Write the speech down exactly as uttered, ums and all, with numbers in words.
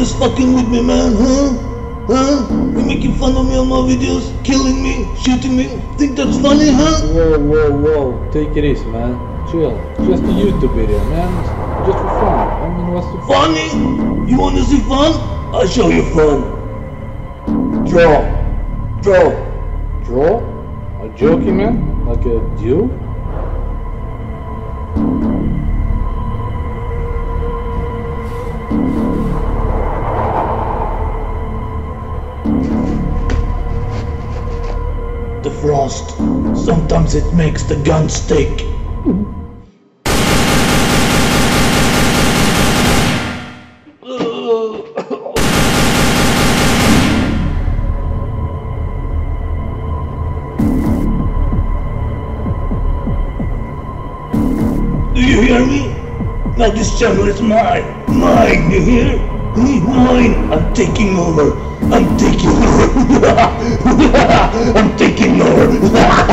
always fucking with me, man, huh? Huh? You making fun of me on my videos, killing me, shooting me? Think that's funny, huh? Whoa, whoa, whoa, take it easy, man. Chill. Just a YouTube video, man. Just for fun. I mean, what's the fun? Funny? You wanna see fun? I'll show you fun. Draw. Draw. Draw? A joking, man? Like a duel? The frost. Sometimes it makes the gun stick. Do you hear me? Now this channel is mine. Mine, you hear? Mine. I'm taking over. I'm taking over. I'm taking over.